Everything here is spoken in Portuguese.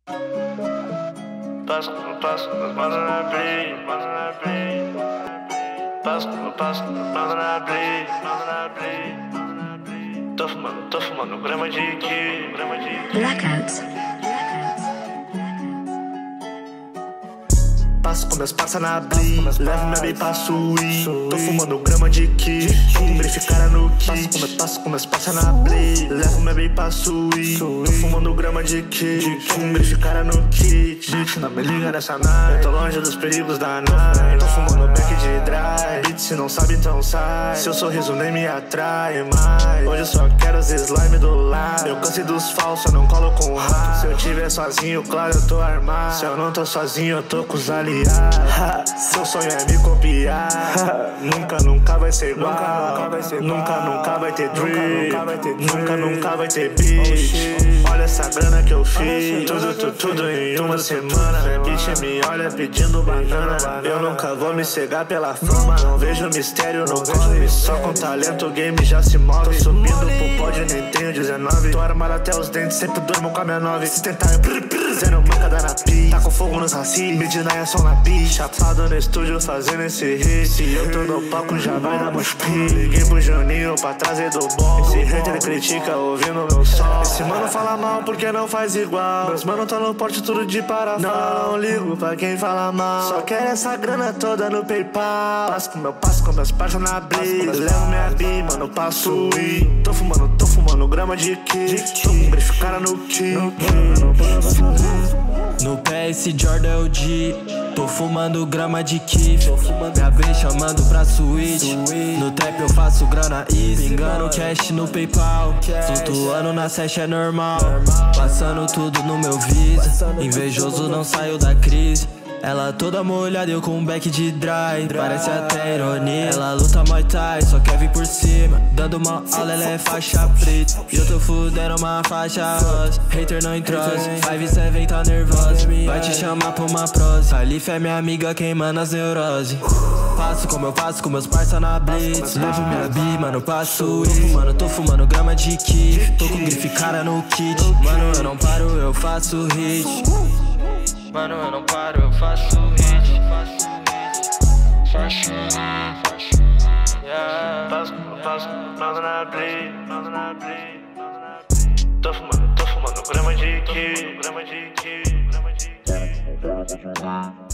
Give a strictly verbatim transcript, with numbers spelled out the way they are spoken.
Passo por passo, mas manda na play, manda na play. Passo por passo, manda na play, manda na play, manda na play. Tô fumando, tô fumando grama de que, grama de que. Blackout. Passo com meus parça na Bli, levo minha bem pra Suí. Tô fumando grama de que, tô com grife cara no kit. Passo com meus parça na Bli, levo minha bem pra Suí. Tô fumando grama de que, tô com grife cara no kit. Bitch, não me liga nessa night, eu tô longe dos perigos da night. Tô fumando back de dry, bitch, se não sabe então sai. Seu sorriso nem me atrai mais, hoje eu só quero os slime do lado. Eu cansei dos falsos, eu não colo com rato. Se eu tiver sozinho, claro eu tô armado. Se eu não tô sozinho, eu tô com os aliados. Seu sonho é me copiar, nunca, nunca vai ser igual. Nunca, nunca vai ter drip, nunca, nunca vai ter beat. Olha essa grana que eu fiz, tudo, tudo, tudo em uma semana. Bitch me olha pedindo banana, eu nunca vou me cegar pela fama. Não vejo mistério, não corre, só com talento o game já se move. Tô subindo pro pódio, nem tenho dezenove. Tô armado até os dentes, sempre durmo com a minha nove. Se tentar eu zero mancada na pista. Tá com fogo nos racis, Midnight é só na bicha. Chapado no estúdio fazendo esse hit. Se eu tô no palco já vai dar meus pi. Liguei pro Juninho pra trazer do bom. Esse hater critica ouvindo meu som. Esse mano fala mal porque não faz igual. Meus mano tá no porte tudo de parafal. Não ligo pra quem fala mal, só quero essa grana toda no PayPal. Passo com meu passo com meus parça na Blaze, levo minha bi, mano, passo e tô fumando, tô fumando grama de que. Tô com grife cara no que. No pé esse Jordan é o G. Tô fumando grama de kiff. Minha vem chamando pra suíte. No trap eu faço grana easy. Pingando cash no PayPal. Flutuando na sesh é normal. Passando tudo no meu Visa. Invejoso não saiu da crise. Ela toda molhada, eu com um back de dry. Parece até ironia. Ela luta Muay Thai, só quer vir por cima. Dando uma aula, ela é faixa preta. E eu tô fudendo uma faixa rosa. Hater não entrosa, cinco sete tá nervosa. Vai te chamar pra uma prosa. A Leaf é minha amiga queimando as neuroses. Passo como eu passo com meus parça na Blitz. Levo minha bi, mano, passo e tô fumando, tô fumando grama de kiff. Tô com grife cara no kit. Mano, eu não paro, eu faço hit. Mano, eu não paro, eu faço hit. Faço hit. Faço hit. Yeah. Passo, passo, manda na play, manda na play. Tô fumando, tô fumando grama de que, grama de que, grama de que.